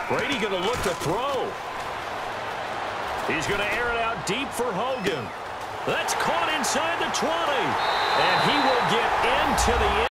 Brady going to look to throw. He's going to air it out deep for Hogan. That's caught inside the 20. And he will get into the end.